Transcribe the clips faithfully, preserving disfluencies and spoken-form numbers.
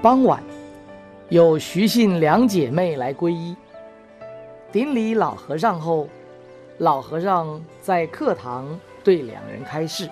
傍晚，有徐姓两姐妹来皈依。顶礼老和尚后，老和尚在课堂对两人开示：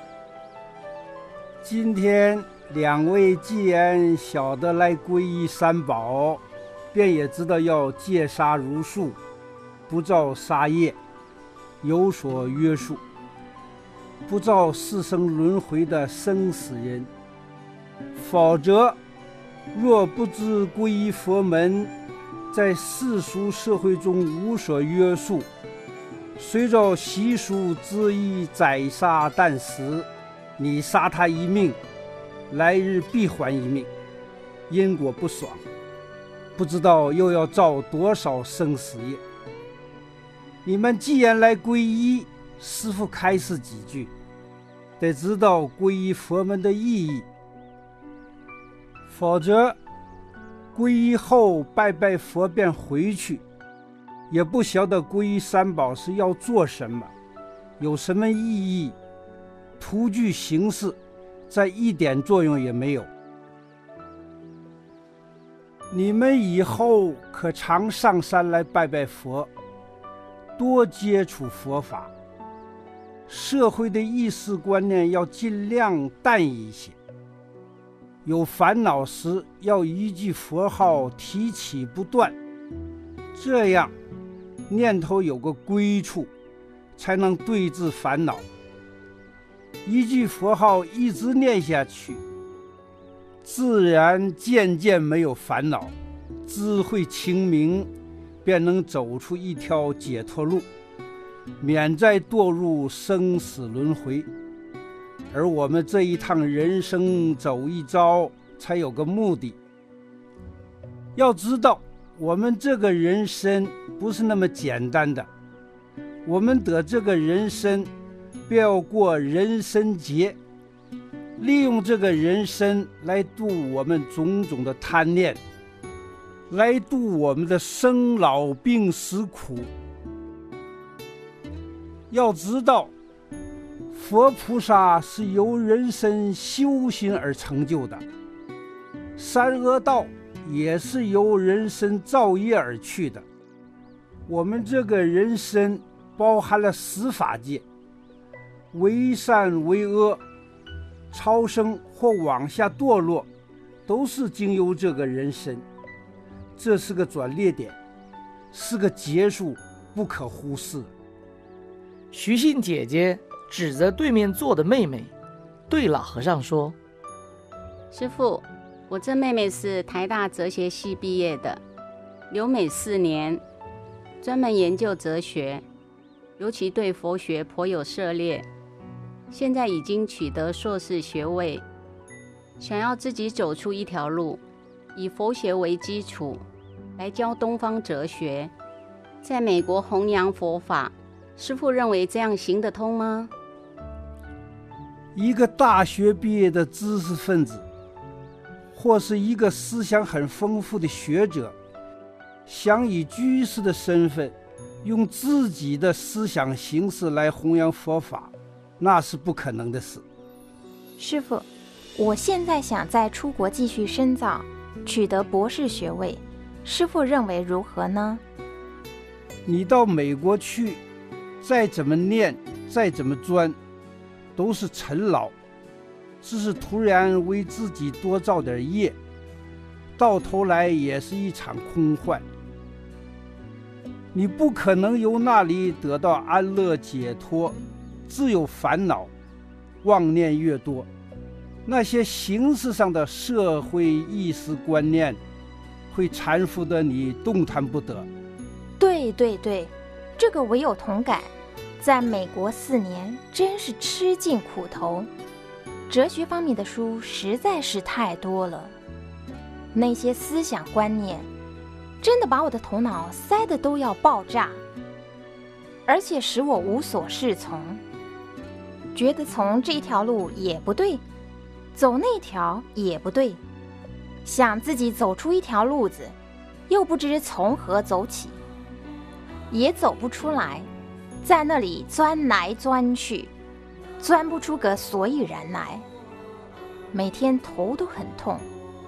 今天两位既然晓得来皈依三宝，便也知道要戒杀如数，不造杀业，有所约束，不造四生轮回的生死人。否则若不知皈依佛门，在世俗社会中无所约束，随着习俗恣意宰杀啖食，你杀他一命，来日必还一命，因果不爽，不知道又要造多少生死业。你们既然来皈依，师父开示几句，得知道皈依佛门的意义，否则皈依后拜拜佛便回去，也不晓得皈依三宝是要做什么，有什么意义，徒具形式，再一点作用也没有。你们以后可常上山来拜拜佛，多接触佛法，社会的意识观念要尽量淡一些，有烦恼时要一句佛号提起不断，这样念头有个归处，才能对治烦恼。一句佛号一直念下去，自然渐渐没有烦恼，智慧清明，便能走出一条解脱路，免再堕入生死轮回。而我们这一趟人生走一遭，才有个目的。要知道，我们这个人生不是那么简单的，我们得这个人生，便要过人生劫，利用这个人生来度我们种种的贪念，来度我们的生老病死苦。要知道，佛菩萨是由人身修行而成就的，三恶道也是由人身造业而去的。我们这个人身包含了十法界，为善为恶，超生或往下堕落，都是经由这个人身。这是个转捩点，是个结束，不可忽视。 徐姓姐姐指着对面坐的妹妹，对老和尚说： 师父，我这妹妹是台大哲学系毕业的，留美四年，专门研究哲学，尤其对佛学颇有涉猎，现在已经取得硕士学位，想要自己走出一条路，以佛学为基础，来教东方哲学，在美国弘扬佛法。师父认为这样行得通吗？ 一个大学毕业的知识分子，或是一个思想很丰富的学者，想以居士的身份，用自己的思想形式来弘扬佛法，那是不可能的事。 师父，我现在想再出国继续深造，取得博士学位，师父认为如何呢？ 你到美国去，再怎么念，再怎么钻，都是尘劳，只是突然为自己多造点业，到头来也是一场空幻。你不可能由那里得到安乐解脱，自有烦恼，妄念越多，那些形式上的社会意识观念会缠缚得你动弹不得。 对对对，这个我有同感。在美国四年，真是吃尽苦头，哲学方面的书实在是太多了，那些思想观念真的把我的头脑塞得都要爆炸，而且使我无所适从，觉得从这条路也不对，走那条也不对，想自己走出一条路子，又不知从何走起，也走不出来，在那里钻来钻去，钻不出个所以然来，每天头都很痛，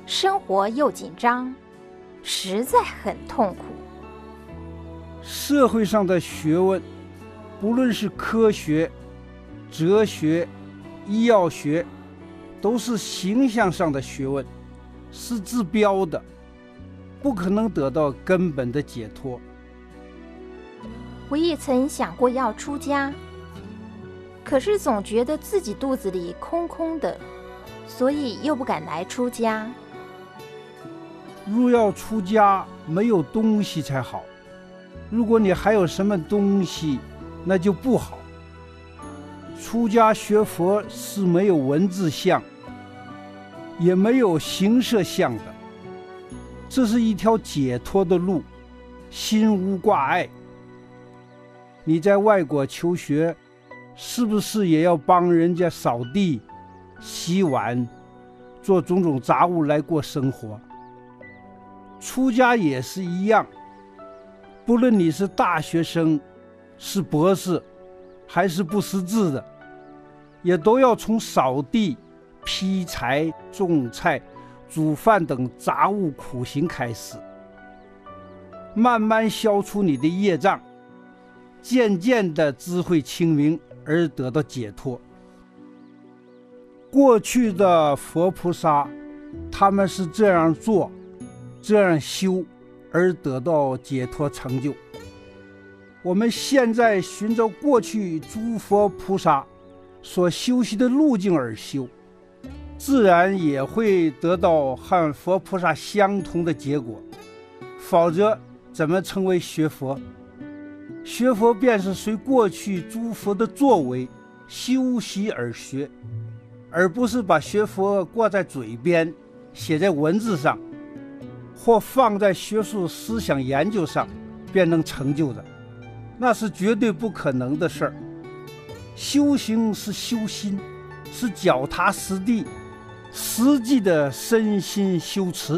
生活又紧张，实在很痛苦。 社会上的学问，不论是科学、哲学、医药学，都是形象上的学问，是治标的，不可能得到根本的解脱。 我也曾想过要出家，可是总觉得自己肚子里空空的，所以又不敢来出家。 若要出家，没有东西才好。如果你还有什么东西，那就不好。出家学佛是没有文字相，也没有形色相的，这是一条解脱的路，心无挂碍。你在外国求学，是不是也要帮人家扫地、洗碗，做种种杂物来过生活？出家也是一样，不论你是大学生、是博士，还是不识字的，也都要从扫地、劈柴、种菜、煮饭等杂物苦行开始，慢慢消除你的业障，渐渐的智慧清明，而得到解脱。过去的佛菩萨，他们是这样做，这样修，而得到解脱成就。我们现在寻找过去诸佛菩萨所修习的路径而修，自然也会得到和佛菩萨相同的结果。否则怎么称为学佛？学佛便是随过去诸佛的作为修习而学，而不是把学佛挂在嘴边，写在文字上，或放在学术思想研究上便能成就的，那是绝对不可能的事儿。修行是修心，是脚踏实地，实际的身心修持。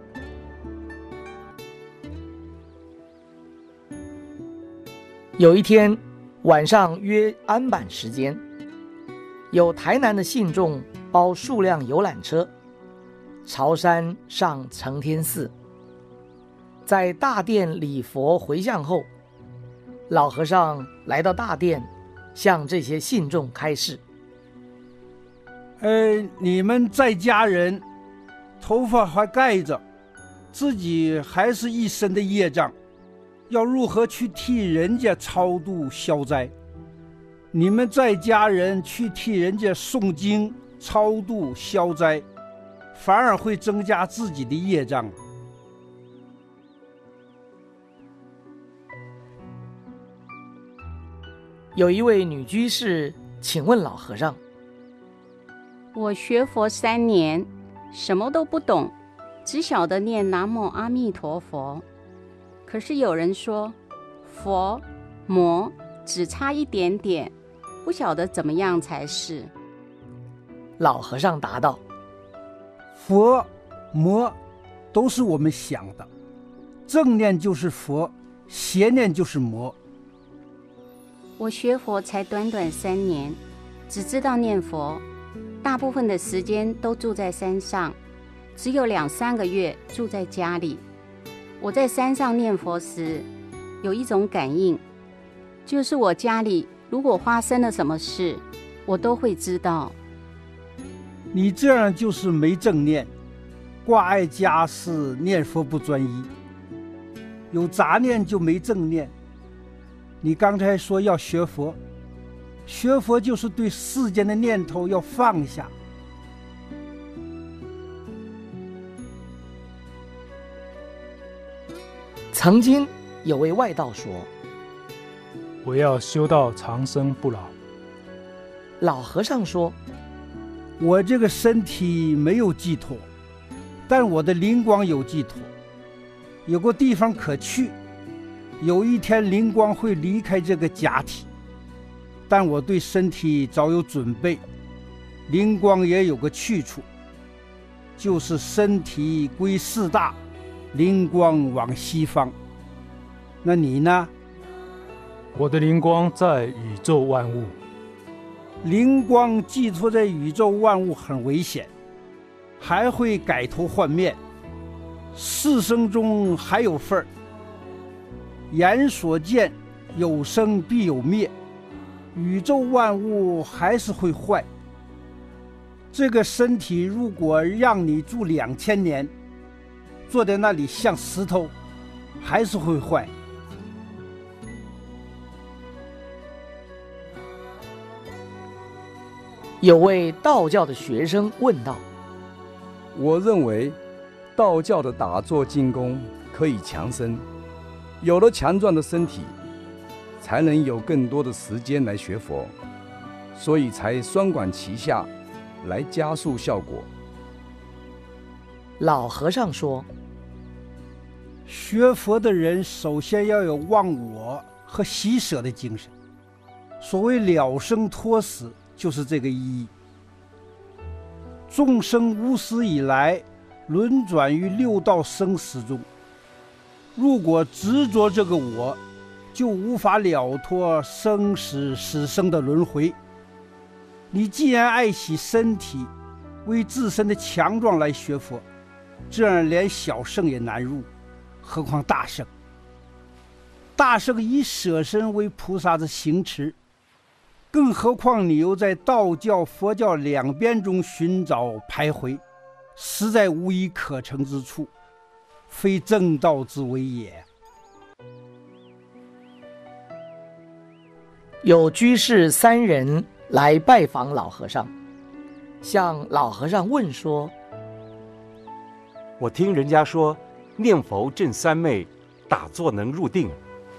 有一天晚上约安板时间，有台南的信众包数辆游览车，朝山上承天寺。在大殿礼佛回向后，老和尚来到大殿，向这些信众开示： 呃，你们在家人头发还盖着，自己还是一身的业障，要如何去替人家超度消灾？你们在家人去替人家诵经超度消灾，反而会增加自己的业障。 有一位女居士请问老和尚： 我学佛三年，什么都不懂，只晓得念南无阿弥陀佛。可是有人说佛魔只差一点点，不晓得怎么样才是。 老和尚答道： 佛魔都是我们想的，正念就是佛，邪念就是魔。 我学佛才短短三年，只知道念佛，大部分的时间都住在山上，只有两三个月住在家里。我在山上念佛时，有一种感应，就是我家里如果发生了什么事，我都会知道。 你这样就是没正念，挂碍家事，念佛不专一，有杂念就没正念。你刚才说要学佛，学佛就是对世间的念头要放下。 曾经有位外道说： 我要修到长生不老。 老和尚说： 我这个身体没有寄托，但我的灵光有寄托，有个地方可去。有一天灵光会离开这个假体，但我对身体早有准备，灵光也有个去处，就是身体归四大，灵光往西方。那你呢？ 我的灵光在宇宙万物。 灵光寄托在宇宙万物很危险， 还会改头换面，四生中还有份儿。眼所见，有生必有灭，宇宙万物还是会坏。这个身体如果让你住两千年，坐在那里像石头，还是会坏。 有位道教的学生问道： 我认为道教的打坐静功可以强身，有了强壮的身体，才能有更多的时间来学佛，所以才双管齐下，来加速效果。 老和尚说： 学佛的人首先要有忘我和喜舍的精神，所谓了生脱死，就是这个意义。众生无始以来轮转于六道生死中，如果执着这个我，就无法了脱生死死生的轮回。你既然爱惜身体，为自身的强壮来学佛，这样连小圣也难入，何况大圣。大圣以舍身为菩萨的行持，更何况你又在道教佛教两边中寻找徘徊，实在无一可成之处，非正道之为也。 有居士三人来拜访老和尚，向老和尚问说： 我听人家说念佛正三昧，打坐能入定。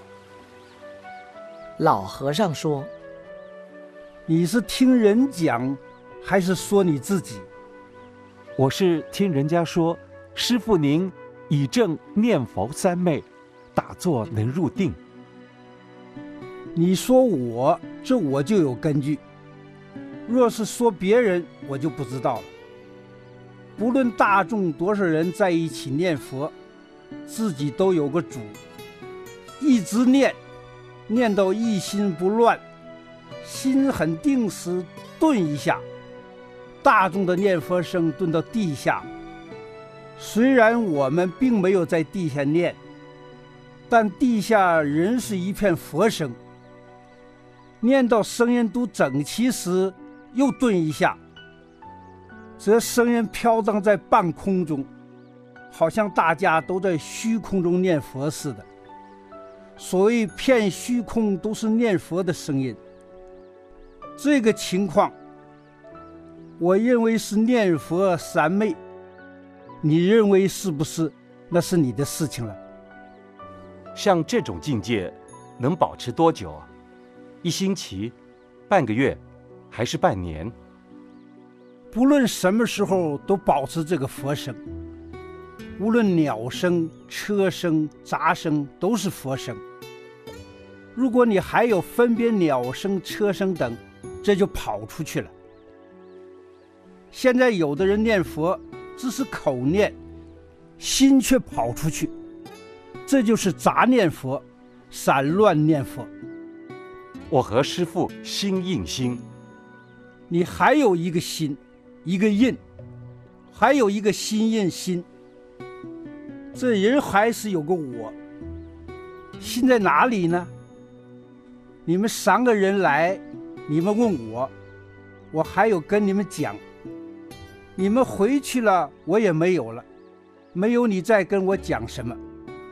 老和尚说： 你是听人讲，还是说你自己？ 我是听人家说，师父您以正念佛三昧，打坐能入定。 你说我，这我就有根据；若是说别人，我就不知道了。不论大众多少人在一起念佛，自己都有个主，一直念，念到一心不乱，心很定时，顿一下，大众的念佛声顿到地下。虽然我们并没有在地下念，但地下仍是一片佛声。念到声音都整齐时，又顿一下，则声音飘荡在半空中，好像大家都在虚空中念佛似的。所谓片虚空都是念佛的声音。这个情况，我认为是念佛三昧，你认为是不是？那是你的事情了。 像这种境界能保持多久啊？一星期、半个月，还是半年？ 不论什么时候都保持这个佛声，无论鸟声、车声、杂声，都是佛声。如果你还有分别鸟声、车声等，这就跑出去了。现在有的人念佛只是口念，心却跑出去，这就是杂念佛、散乱念佛。 我和师父心印心。 你还有一个心，一个印，还有一个心印心。这人还是有个我，心在哪里呢？你们三个人来，你们问我，我还有跟你们讲。你们回去了，我也没有了，没有你再跟我讲什么。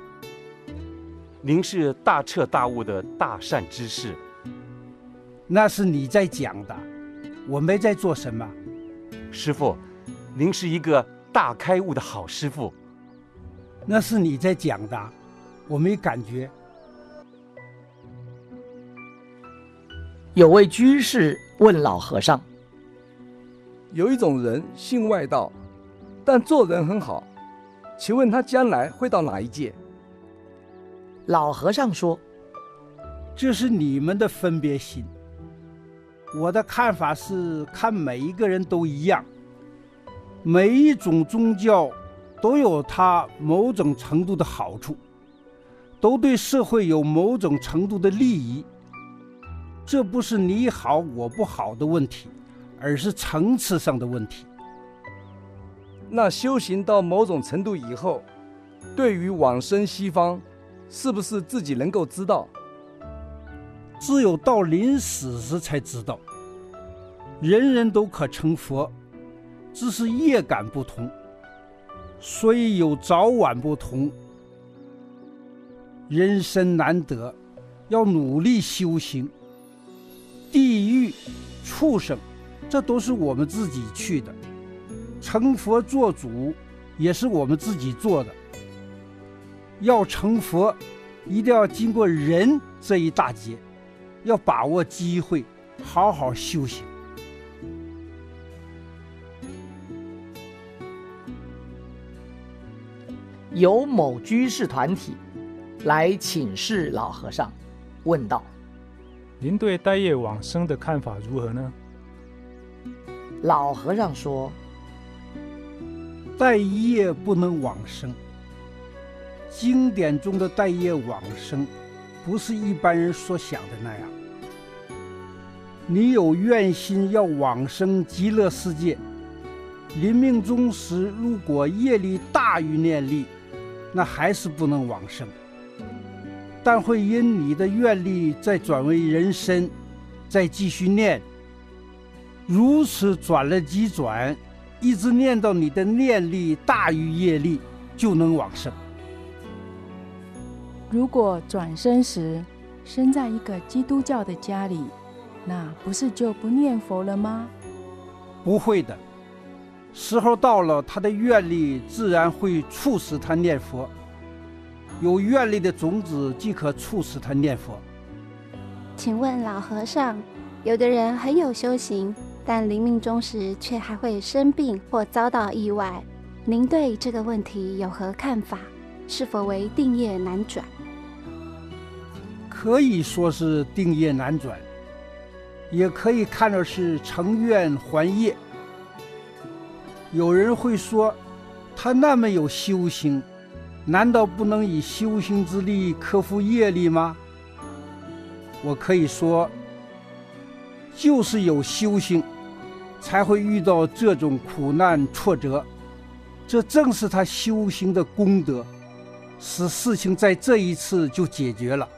您是大彻大悟的大善之士。 那是你在讲的，我没在做什么。 师父，您是一个大开悟的好师父。 那是你在讲的，我没感觉。 有位居士问老和尚： 有一种人信外道，但做人很好，请问他将来会到哪一界？ 老和尚说： 这是你们的分别心。我的看法是，看每一个人都一样，每一种宗教都有它某种程度的好处，都对社会有某种程度的利益。这不是你好我不好的问题，而是层次上的问题。 那修行到某种程度以后，对于往生西方，是不是自己能够知道？ 只有到临死时才知道。人人都可成佛，只是业感不同，所以有早晚不同。人生难得，要努力修行。地狱、畜生，这都是我们自己去的。成佛做主，也是我们自己做的。要成佛，一定要经过人这一大劫，要把握机会，好好修行。 有某居士团体来请示老和尚，问道： 您对待业往生的看法如何呢？ 老和尚说： 待业不能往生。经典中的待业往生，不是一般人所想的那样。你有愿心要往生极乐世界，临命终时如果业力大于念力，那还是不能往生，但会因你的愿力再转为人身，再继续念，如此转了几转，一直念到你的念力大于业力，就能往生。 如果转生时生在一个基督教的家里，那不是就不念佛了吗？ 不会的，时候到了，他的愿力自然会促使他念佛。有愿力的种子即可促使他念佛。 请问老和尚，有的人很有修行，但临命终时却还会生病或遭到意外，您对这个问题有何看法？是否为定业难转？ 可以说是定业难转，也可以看作是成愿还业。有人会说，他那么有修行，难道不能以修行之力克服业力吗？我可以说，就是有修行，才会遇到这种苦难挫折，这正是他修行的功德，使事情在这一次就解决了。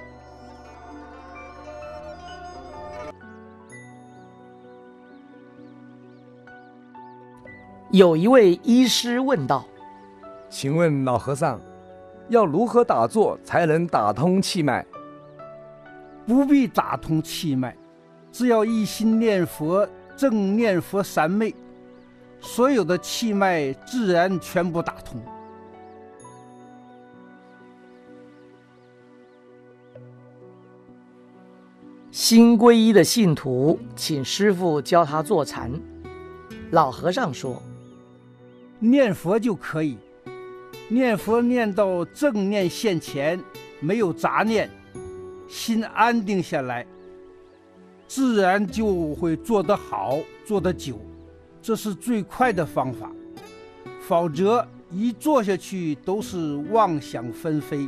有一位医师问道： 请问老和尚，要如何打坐才能打通气脉？ 不必打通气脉，只要一心念佛，正念佛三昧，所有的气脉自然全部打通。 新皈依的信徒请师父教他坐禅，老和尚说： 念佛就可以，念佛念到正念现前，没有杂念，心安定下来，自然就会做得好，做得久，这是最快的方法。否则一坐下去都是妄想纷飞。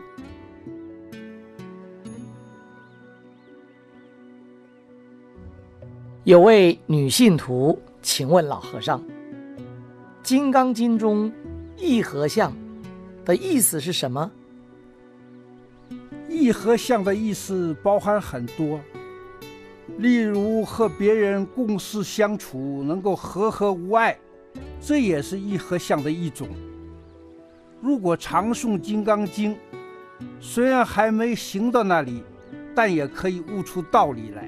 有位女信徒请问老和尚，《金刚经》中一合相的意思是什么？ 一合相的意思包含很多，例如和别人共事相处能够和和无碍，这也是一合相的一种。如果常诵《金刚经》，虽然还没行到那里，但也可以悟出道理来。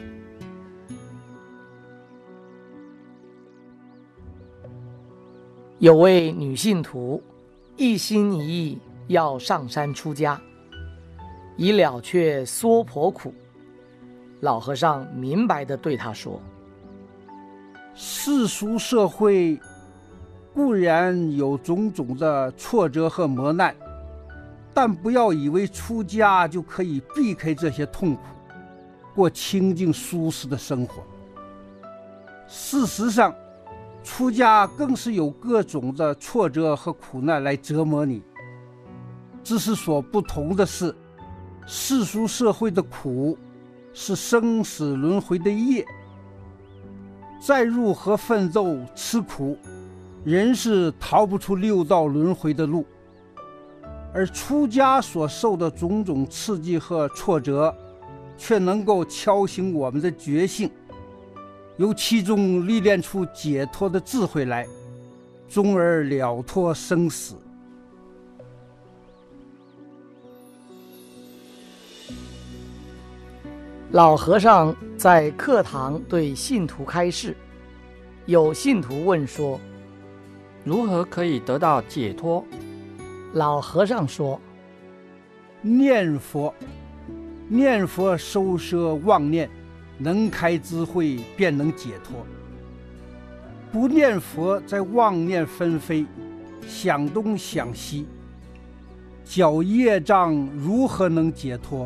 有位女信徒一心一意要上山出家，以了却娑婆苦。老和尚明白地对她说： 世俗社会固然有种种的挫折和磨难，但不要以为出家就可以避开这些痛苦，过清静舒适的生活。事实上，出家更是有各种的挫折和苦难来折磨你，只是所不同的是，世俗社会的苦是生死轮回的业，再如何奋斗吃苦， 人是逃不出六道轮回的路，而出家所受的种种刺激和挫折，却能够敲醒我们的觉性，由其中历练出解脱的智慧来，终而了脱生死。 老和尚在课堂对信徒开示，有信徒问说： 如何可以得到解脱？ 老和尚说： 念佛，念佛收摄妄念，能开智慧，便能解脱。不念佛，在妄念纷飞，想东想西，搅业障，如何能解脱？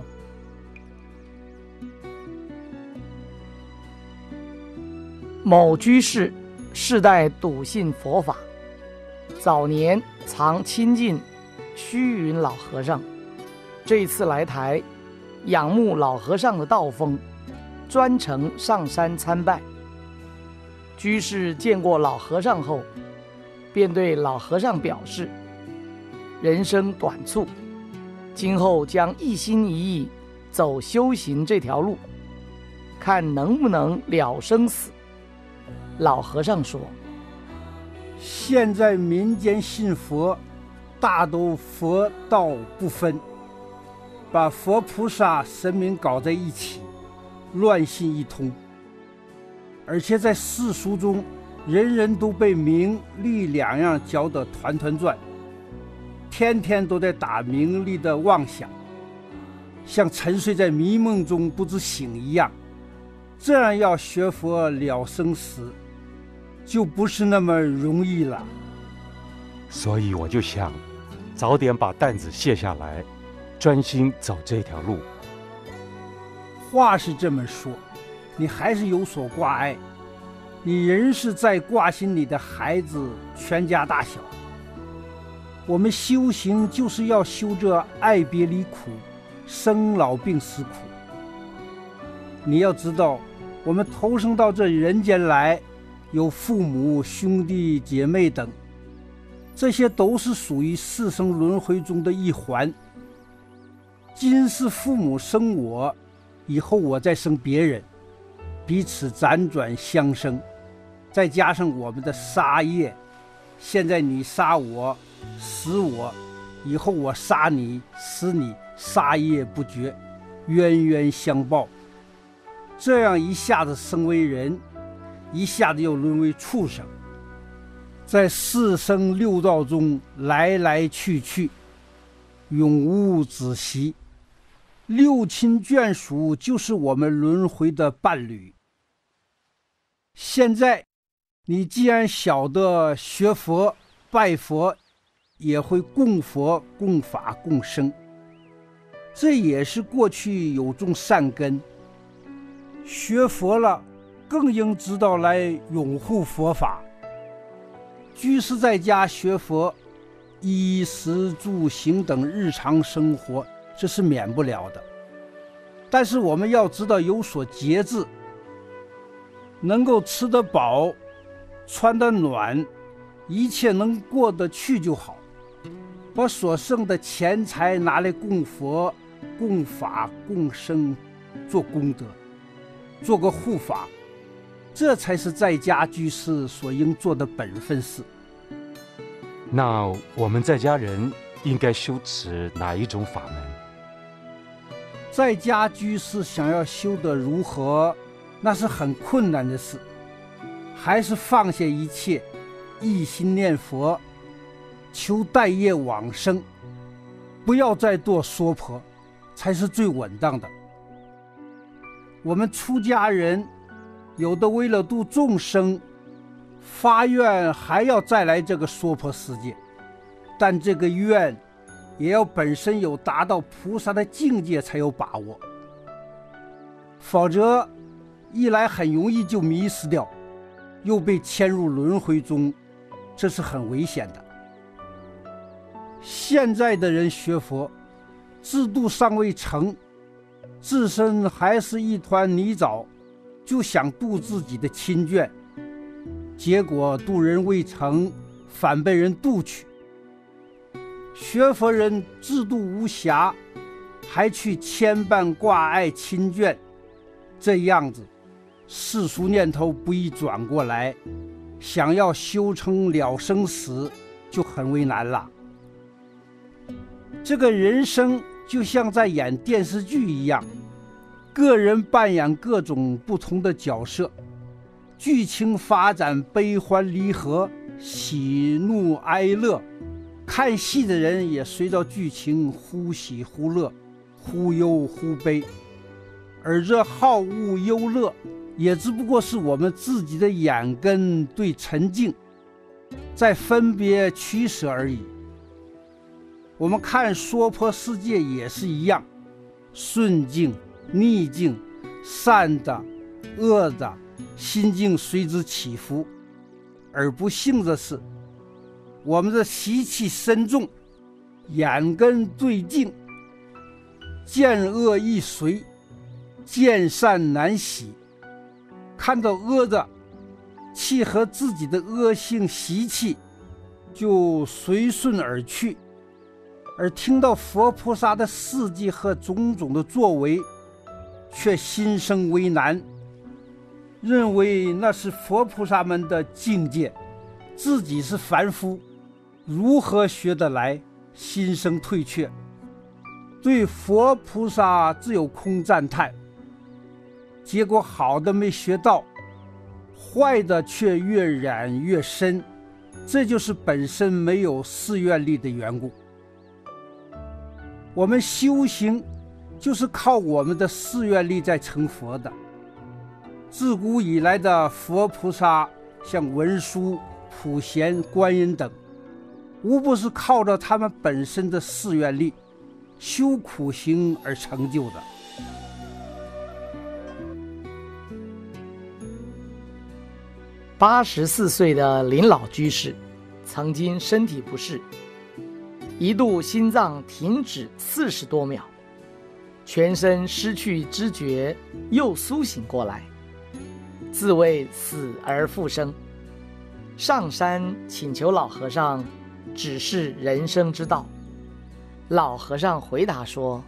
某居士世代笃信佛法，早年常亲近虚云老和尚，这一次来台，仰慕老和尚的道风，专程上山参拜。居士见过老和尚后，便对老和尚表示，人生短促，今后将一心一意走修行这条路，看能不能了生死。老和尚说： 现在民间信佛，大都佛道不分，把佛菩萨神明搞在一起，乱信一通。而且在世俗中，人人都被名利两样搅得团团转，天天都在打名利的妄想，像沉睡在迷梦中不知醒一样。这样要学佛了生死，就不是那么容易了。 所以我就想早点把担子卸下来，专心走这条路。 话是这么说，你还是有所挂碍，你仍是在挂心你的孩子全家大小。我们修行就是要修这爱别离苦，生老病死苦。你要知道，我们投生到这人间来，有父母兄弟姐妹等，这些都是属于四生轮回中的一环。今世父母生我，以后我再生别人，彼此辗转相生，再加上我们的杀业，现在你杀我死我，以后我杀你死你，杀业不绝，冤冤相报。这样一下子生为人，一下子又沦为畜生，在四生六道中来来去去，永无止息。六亲眷属就是我们轮回的伴侣。现在你既然晓得学佛拜佛，也会供佛供法供生，这也是过去有种善根。学佛了，更应知道来拥护佛法。居士在家学佛，衣食住行等日常生活，这是免不了的。但是我们要知道有所节制，能够吃得饱，穿得暖，一切能过得去就好。把所剩的钱财拿来供佛、供法、供生，做功德，做个护法，这才是在家居士所应做的本分事。 那我们在家人应该修持哪一种法门？ 在家居士想要修得如何，那是很困难的事，还是放下一切，一心念佛，求待业往生，不要再做娑婆，才是最稳当的。我们出家人有的为了度众生，发愿还要再来这个娑婆世界，但这个愿也要本身有达到菩萨的境界才有把握，否则一来很容易就迷失掉，又被牵入轮回中，这是很危险的。现在的人学佛，制度尚未成，自身还是一团泥沼，就想度自己的亲眷，结果度人未成， 反被人妒去。学佛人制度无暇，还去牵绊挂碍亲眷，这样子世俗念头不易转过来，想要修成了生死就很为难了。这个人生就像在演电视剧一样，个人扮演各种不同的角色，剧情发展悲欢离合、喜怒哀乐，看戏的人也随着剧情忽喜忽乐，忽忧忽悲。而这好恶忧乐也只不过是我们自己的眼根对沉静在分别取舍而已。我们看娑婆世界也是一样，顺境逆境，善的恶的，心境随之起伏。而不幸的是，我们的习气深重，眼根对境，见恶易随，见善难喜。看到恶的契合自己的恶性习气，就随顺而去，而听到佛菩萨的事迹和种种的作为，却心生为难，认为那是佛菩萨们的境界，自己是凡夫，如何学得来，心生退却，对佛菩萨只有空赞叹。结果好的没学到，坏的却越染越深，这就是本身没有誓愿力的缘故。我们修行就是靠我们的誓愿力在成佛的。自古以来的佛菩萨，像文殊、普贤、观音等，无不是靠着他们本身的誓愿力修苦行而成就的。 八十四岁的林老居士曾经身体不适，一度心脏停止四十多秒，全身失去知觉，又苏醒过来，自谓死而复生，上山请求老和尚指示人生之道。老和尚回答说：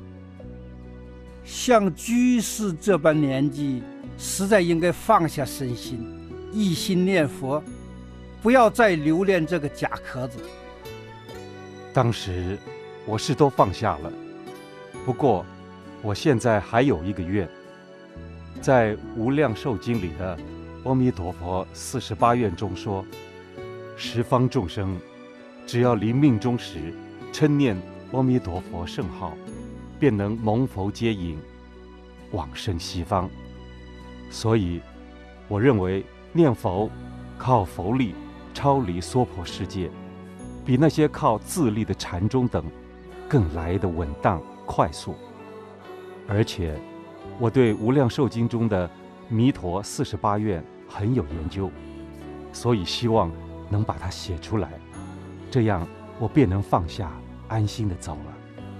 像居士这般年纪，实在应该放下身心，一心念佛，不要再留恋这个假壳子。 当时我是都放下了，不过我现在还有一个愿，在《无量寿经》里的阿弥陀佛四十八愿中说，十方众生只要临命终时称念阿弥陀佛圣号，便能蒙佛接引，往生西方。所以我认为念佛靠佛力超离娑婆世界，比那些靠自力的禅宗等更来得稳当快速。而且我对《无量寿经》中的弥陀四十八愿很有研究，所以希望能把它写出来，这样我便能放下，安心地走了。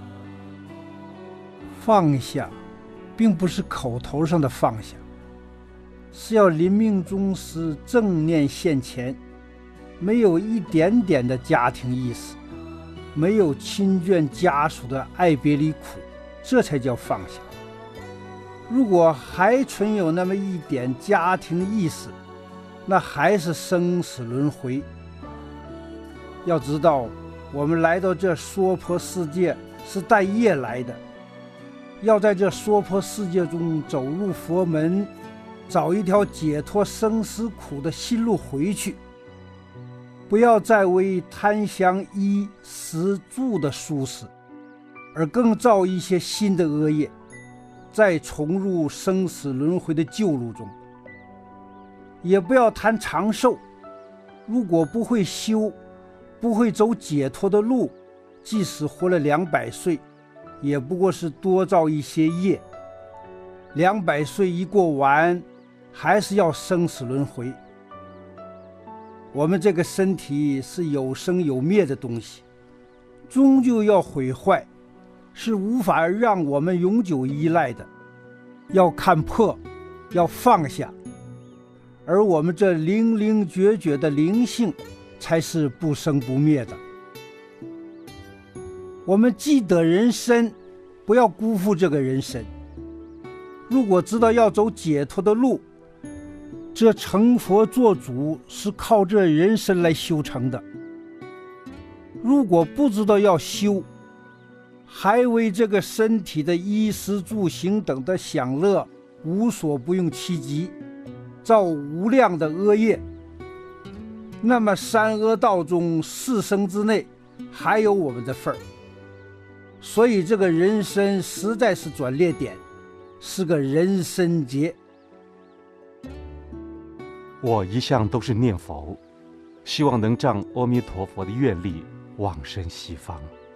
放下并不是口头上的放下，是要临命终时正念现前，没有一点点的家庭意识，没有亲眷家属的爱别离苦，这才叫放下。如果还存有那么一点家庭意识，那还是生死轮回。要知道，我们来到这娑婆世界是带业来的，要在这娑婆世界中走入佛门，找一条解脱生死苦的新路回去，不要再为贪享衣食住的舒适，而更造一些新的恶业，再重入生死轮回的旧路中。也不要谈长寿，如果不会修，不会走解脱的路，即使活了两百岁，也不过是多造一些业。两百岁一过完，还是要生死轮回。我们这个身体是有生有灭的东西，终究要毁坏，是无法让我们永久依赖的。要看破，要放下。而我们这零零觉觉的灵性， 才是不生不灭的。我们既得人身，不要辜负这个人身。如果知道要走解脱的路，这成佛做主是靠这人身来修成的。如果不知道要修，还为这个身体的衣食住行等的享乐无所不用其极，造无量的恶业，那么三恶道中四生之内还有我们的份儿。所以这个人身实在是转捩点，是个人身劫。 我一向都是念佛，希望能仗阿弥陀佛的愿力往生西方。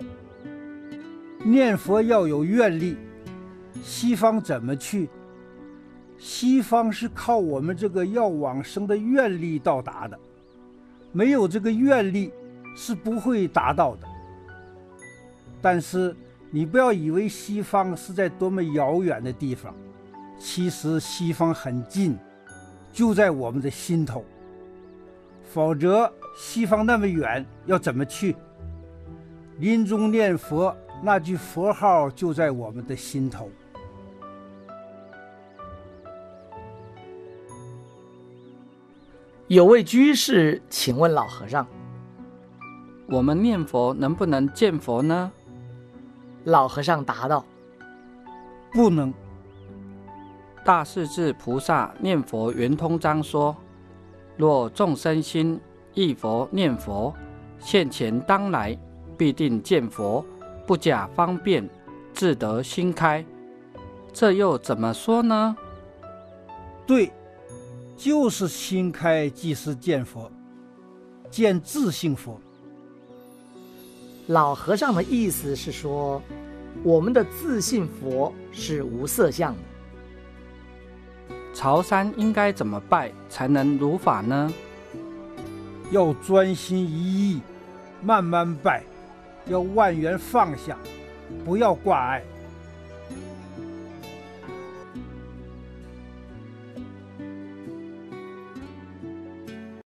念佛要有愿力，西方怎么去？西方是靠我们这个要往生的愿力到达的，没有这个愿力是不会达到的。但是你不要以为西方是在多么遥远的地方，其实西方很近，就在我们的心头。否则西方那么远，要怎么去？临终念佛，那句佛号就在我们的心头。 有位居士请问老和尚， 我们念佛能不能见佛呢？ 老和尚答道， 不能。 大势至菩萨念佛圆通章说，若众生心忆佛念佛，现前当来必定见佛，不假方便，自得心开。这又怎么说呢？ 对，就是心开即是见佛，见自性佛。 老和尚的意思是说，我们的自性佛是无色相的。 朝山应该怎么拜才能如法呢？ 要专心一意，慢慢拜，要万缘放下，不要挂碍。